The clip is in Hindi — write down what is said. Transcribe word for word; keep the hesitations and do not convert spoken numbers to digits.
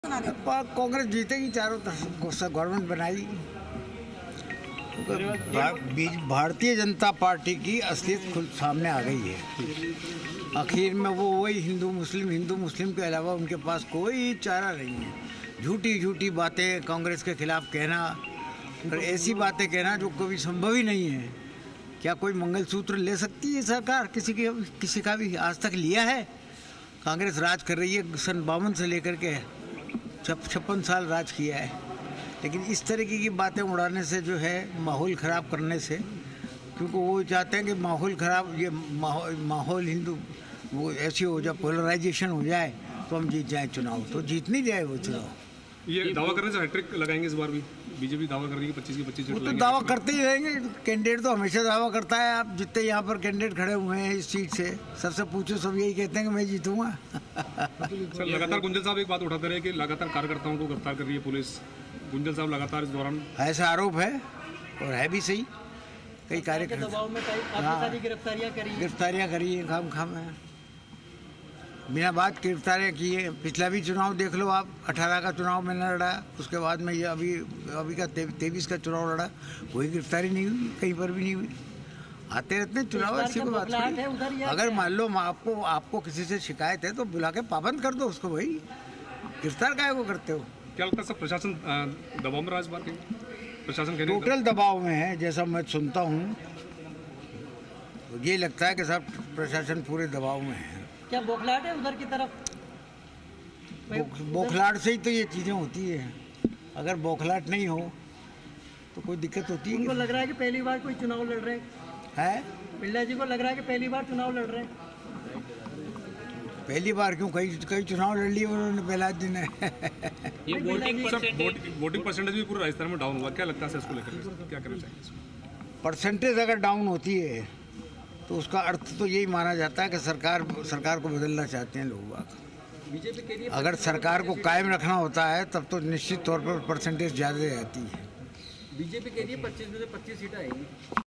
कांग्रेस जीतेगी, चारों तरफ गवर्नमेंट बनाई। भारतीय जनता पार्टी की असलियत खुद सामने आ गई है। आखिर में वो वही हिंदू मुस्लिम हिंदू मुस्लिम के अलावा उनके पास कोई चारा नहीं है। झूठी झूठी बातें कांग्रेस के खिलाफ कहना और ऐसी बातें कहना जो कभी संभव ही नहीं है। क्या कोई मंगलसूत्र ले सकती है सरकार किसी के किसी का भी? आज तक लिया है? कांग्रेस राज कर रही है, सन बावन से लेकर के छप्पन साल राज किया है। लेकिन इस तरीके की बातें उड़ाने से जो है, माहौल ख़राब करने से, क्योंकि वो चाहते हैं कि माहौल ख़राब ये माहौल हिंदू वो ऐसी हो जाए, पोलराइजेशन हो जाए तो हम जीत जाए चुनाव। तो जीत नहीं जाए वो चुनाव। ये दावा करने से हैट्रिक लगाएंगे इस बार भी? बीजेपी दावा कर रही है पच्चीस की पच्चीस सीट। वो तो दावा करते ही रहेंगे, कैंडिडेट तो हमेशा दावा करता है। आप जितने यहाँ पर कैंडिडेट खड़े हुए हैं इस सीट से, सबसे पूछो, सब यही कहते हैं कि मैं जीतूंगा। सर, लगातार गुंजल साहब एक बात उठाते रहे कि लगातार कार्यकर्ताओं को गिरफ्तार कर रही है पुलिस। गुंजल साहब लगातार इस दौरान ऐसा आरोप है और है भी सही। कई कार्यकर्ता गिरफ्तारियाँ करी है, खाम खाम है, बिना बात गिरफ्तारियाँ की है। पिछला भी चुनाव देख लो आप, अठारह का चुनाव मैंने लड़ा, उसके बाद में ये अभी अभी का तेईस का चुनाव लड़ा, कोई गिरफ्तारी नहीं हुई, कहीं पर भी नहीं हुई। आते रहते हैं चुनाव, ऐसी कोई बात नहीं। अगर मान लो आपको आपको किसी से शिकायत है तो बुला के पाबंद कर दो उसको, भाई गिरफ्तार काहे को करते हो? क्या लगता है सब प्रशासन दबाव में रहा इस बार? प्रशासन टोटल दबाव में है, जैसा मैं सुनता हूँ ये लगता है कि सब प्रशासन पूरे दबाव में है। क्या बौखलाहट है उधर की तरफ? बौखलाहट से ही तो ये चीज़ें होती है। अगर बौखलाहट नहीं हो तो कोई दिक्कत होती है? उनको लग रहा है कि पहली बार कोई चुनाव लड़ रहे हैं। बिरला जी को लग रहा है कि पहली बार चुनाव लड़ रहे हैं। पहली बार क्यों, कई कई चुनाव लड़ लिए उन्होंने पहला दिन है। ये वोटिंग परसेंटेज वोटिंग परसेंटेज भी पूरे राजस्थान में डाउन हुआ, क्या लगता है इसको लेकर क्या करना चाहिए? परसेंटेज अगर डाउन होती है तो उसका अर्थ तो यही माना जाता है कि सरकार सरकार को बदलना चाहते हैं लोग। बीजेपी के लिए अगर सरकार को कायम रखना होता है तब तो निश्चित तौर पर परसेंटेज ज़्यादा आती है। बीजेपी के लिए पच्चीस में से पच्चीस सीटें आएंगी।